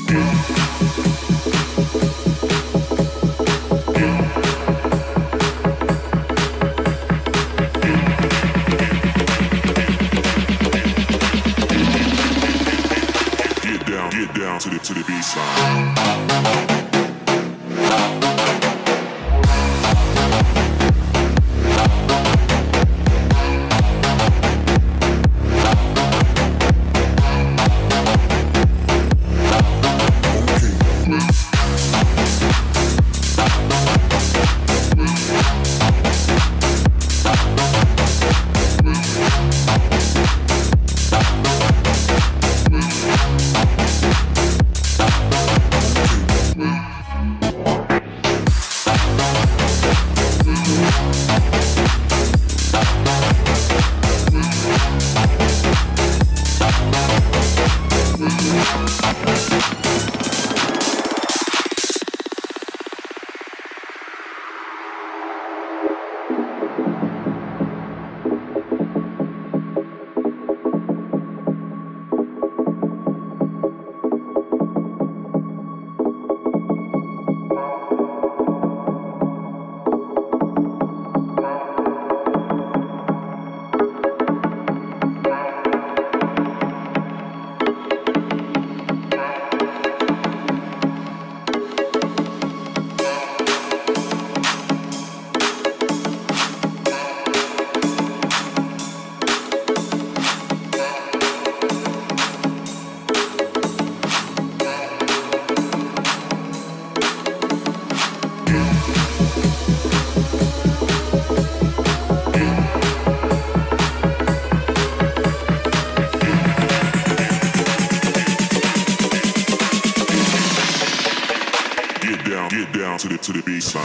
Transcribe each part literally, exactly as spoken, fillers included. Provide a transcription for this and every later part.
To the to the baseline.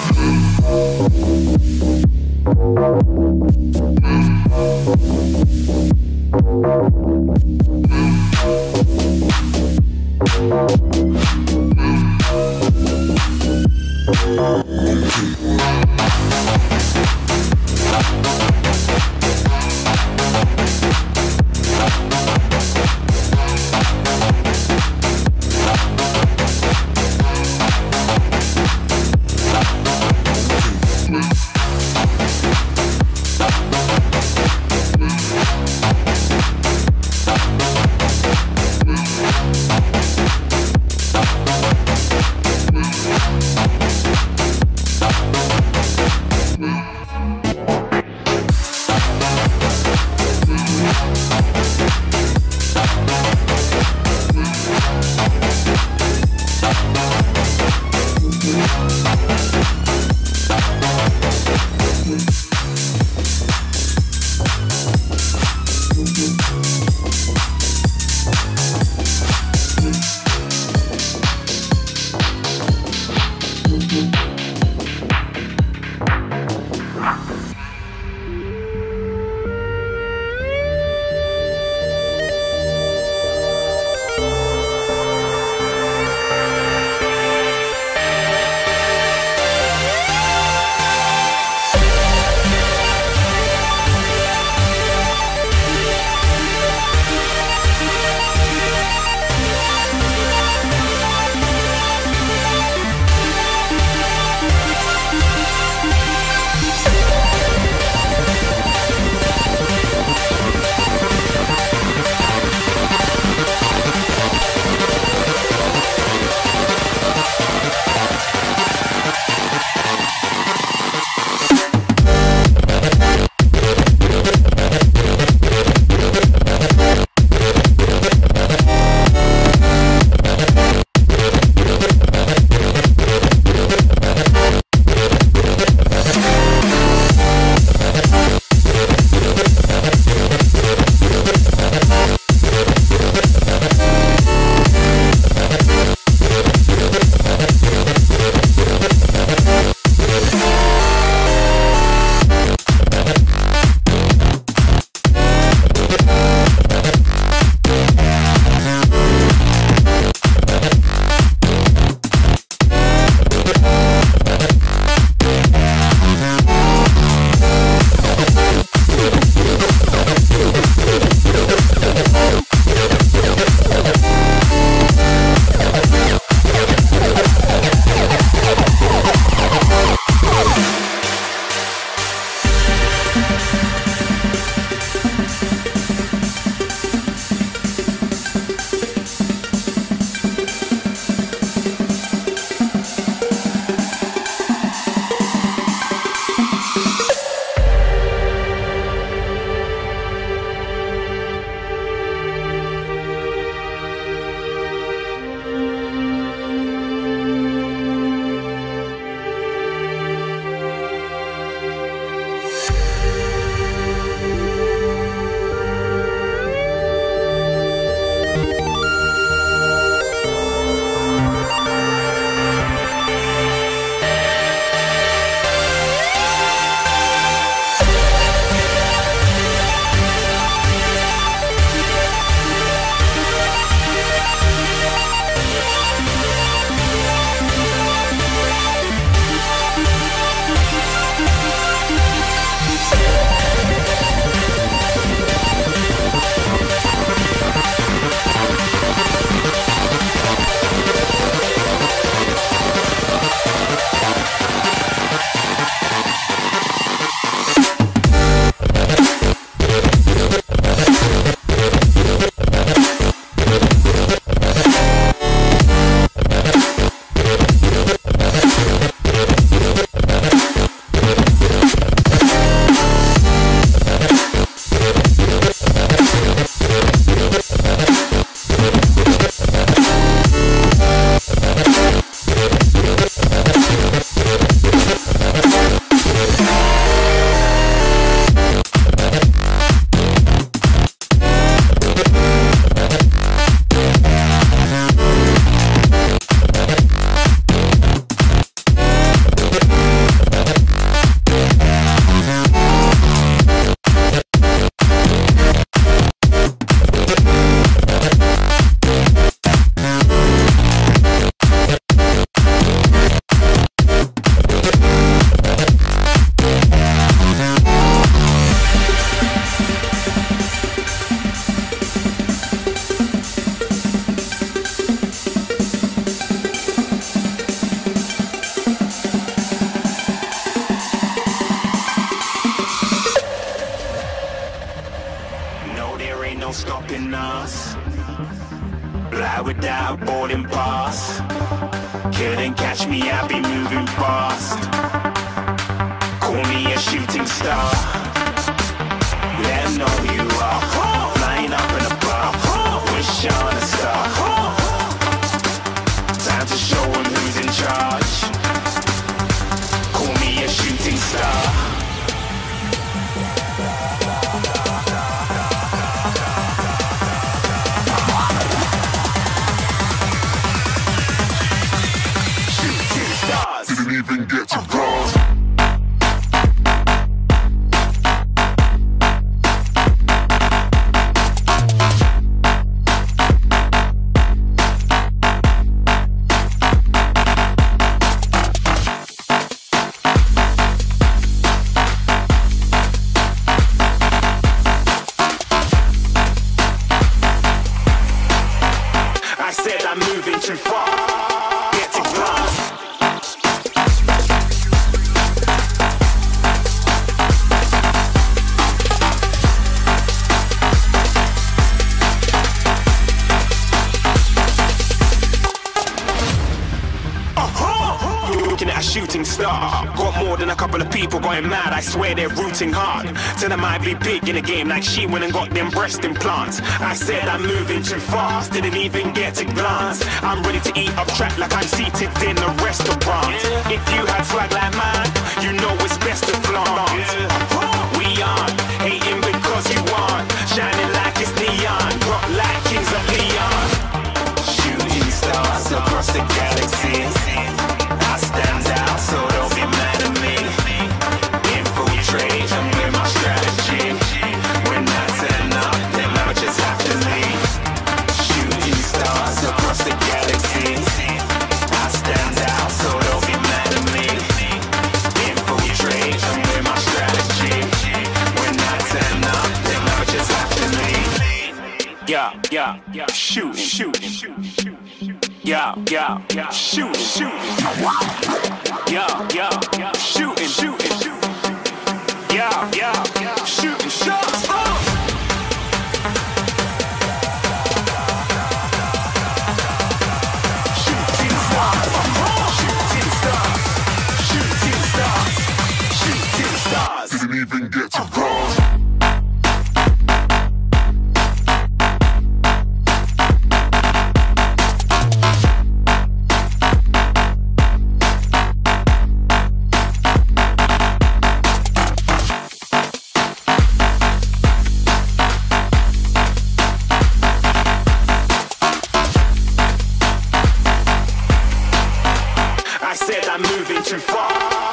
rolling past. Couldn't catch me, I'd be moving fast. Call me a shooting star. Let 'em know who you are. Flying up in a bar, wish on a star. Time to show 'em who's in charge. Call me a shooting star. Didn't even get to cross. I said I'm moving too far. Get to glass. Looking at a shooting star. Got more than a couple of people going mad. I swear they're rooting hard. Tell them I be big in the game like she went and got them breast implants. I said I'm moving too fast, didn't even get to glance. I'm ready to eat up track like I'm seated in a restaurant. If you had swag like mine, you know it's best to flaunt. We aren't hating because you aren't shining like it's neon, rock like kings of Leon. Shooting stars across the galaxy. I stand out, so don't be mad at me. Infiltrate, I'm with my strategy. When I turn up, then I just have to leave. Shooting stars across the galaxy. I stand out, so don't be mad at me. Infiltrate, I'm with my strategy. When I turn up, then I just have to leave. Yeah, yeah, yeah, shoot, shoot, shoot, shoot. Yeah, yeah, yeah, shoot, shoot. Yeah, yeah, yeah, shooting, shooting, shooting. Yeah, yeah, yeah, shooting shots. Oh! Shooting stars, shooting stars, shooting stars, shooting stars. Didn't even get to cross. I said I'm moving too far.